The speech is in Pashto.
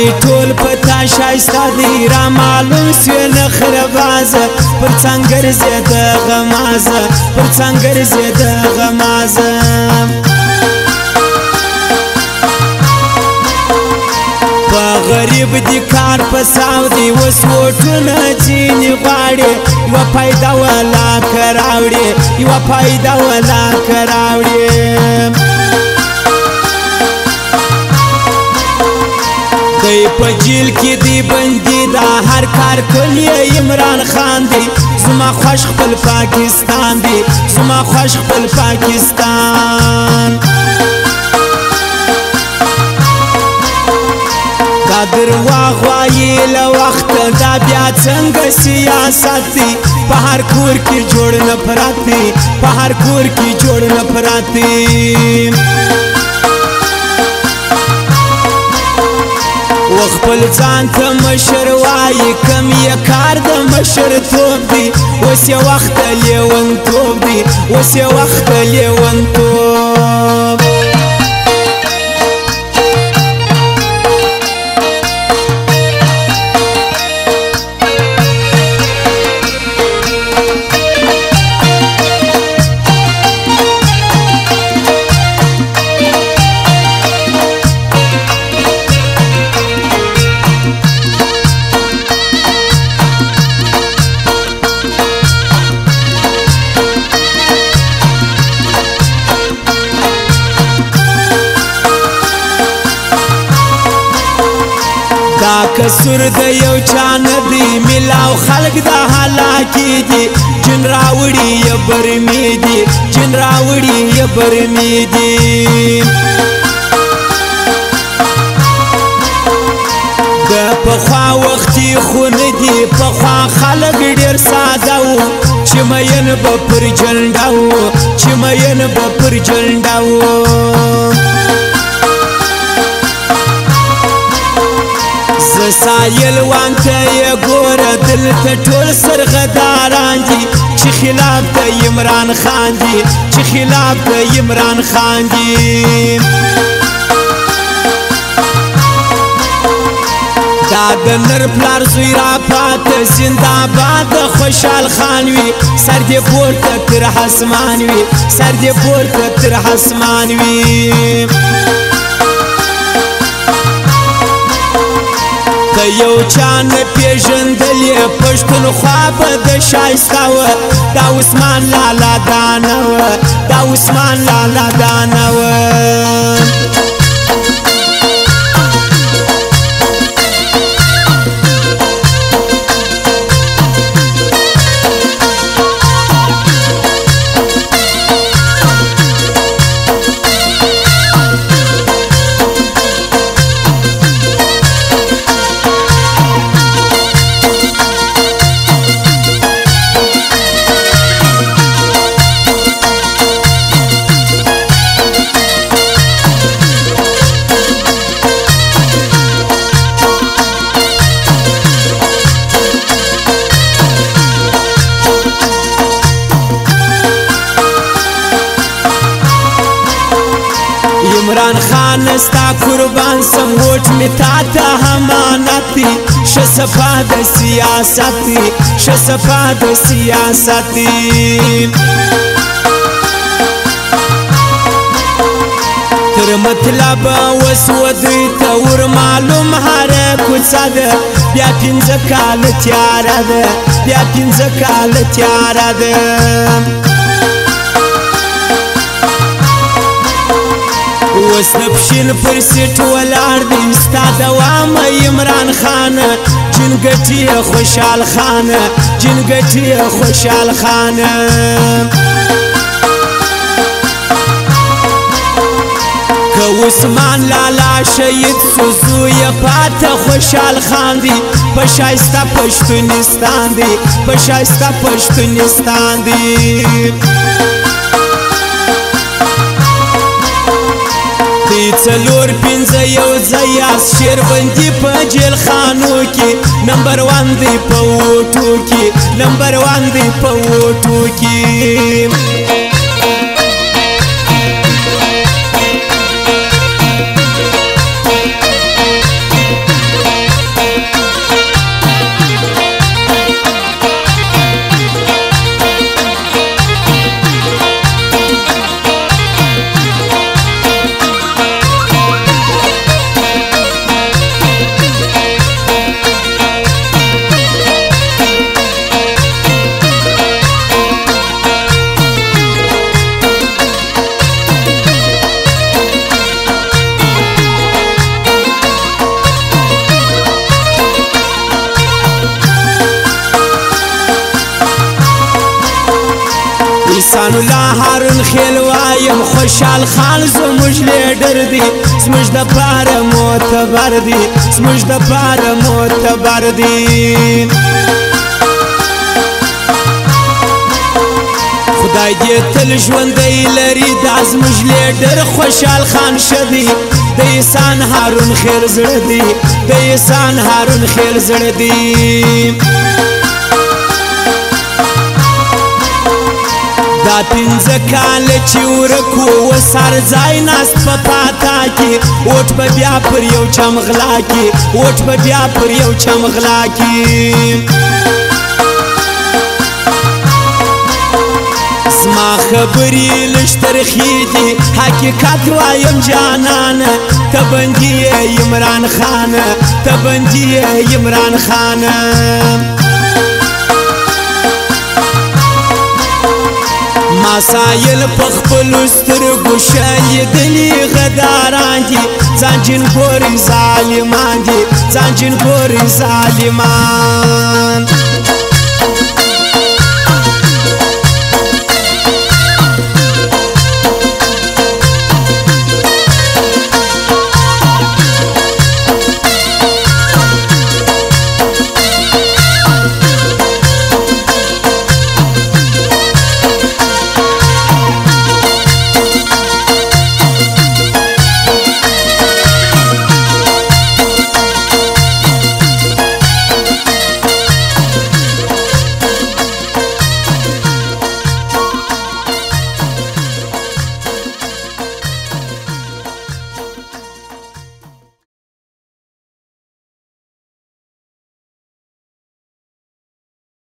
نړۍ ټول پتا شایسته دی را معلوم سوی نخره بازه پر څنګر زیده غمازه پر څنګر زیده غمازه غریب دی کار پساو دی وس وټونه چینی غواړي یوه پیدا ولا کراوړي یوه پیدا ولا کراوړي دی په جیل کې دی بندي دا هر کار کلی عمران خان دی زما خوښ خپل پاکستان دی زما خوښ خپل پاکستان دا درواغ وایي له وخته دا بیا څنګه سیاست دی په هر کور کې جوړ نفرت دی په هر کور کې جوړ نفرت دی وخپل ځان ته مشر وایي کم یې کار د مشرتوب دی اوس یې وخته لیونتوب دی اوس یې وخته لیونتوب دا کسور د یو چا نه دی میلاو خلق د هلاکې دي جن راوړي یې برمې دي جن راوړي یې برمې دي د پخوا وختي خو نه دي پخوا خلق ډېر ساده وو چې مین به پر جنډه وو چې مین به پر جنډه وو سایل وانته یې ګوره دلته ټول سرغداران دي چې خلاف د عمران خان دي چې خلاف د عمران خان دي دا د نر پلار زوی را پاته زنده‌باد د خوشحال خان وي سر دې پورته تر اسمان وي سر دې پورته تر اسمان وي که یو چا نه پیژندلې پښتونخوا به د شایسته وه دا عثمان لالا دانه وه دا عثمان لالا دانه وه عمران خان ستا قربان سم ووټ می تا ته امانت دی ښه صفا د سیاست دی ښه صفا د سیاست دی تر مطلب اوس و دوی ته ور معلوم هره کوڅه ده بیا پنځه کاله تیاره ده بیا پنځه کاله تیاره ده اوس د پښین پر سیټ ولاړ دی ستا دوام عمران خان جن ګټي خوشحال خان جن ګټي خوشحال خان که عثمان لالا شهید سو زوی پاته خوشحال خان دی په شایسته پښتونستان دی په شایسته پښتونستان دی دی څلور پنځه یو ځای یاست شیربندي په جیل خانو کې نمبر 1 دی په ووټو کې نمبر 1 دی په ووټو کې احسان الله هارون خیل وایم خوشحال خان زموږ لیډر دی زموږ دپاره معتبر دی زموږ دپاره معتبر دی خدای دې تل ژوندی لري دا زموږ لیډر خوشحال خان ښه دی د احسان هارون خیل زړه دی د احسان هارون خیل زړه دی دا پنځه کاله چې ورک و اوس هر ځای ناست په پاتا کې اوټ به بیا پر یو چمغلا کې اوټ به بیا پر یو چمغلا کې زما خبرې لږ ترخې دي حقیقت وایم جانانه ته بندي یې عمران خانه ته بندي یې عمران خانه ما سایل په خپلو سترګو شلیدلي غداران دي ځان جین ګوري ظالمان دي ځان جین ګوري ظالمان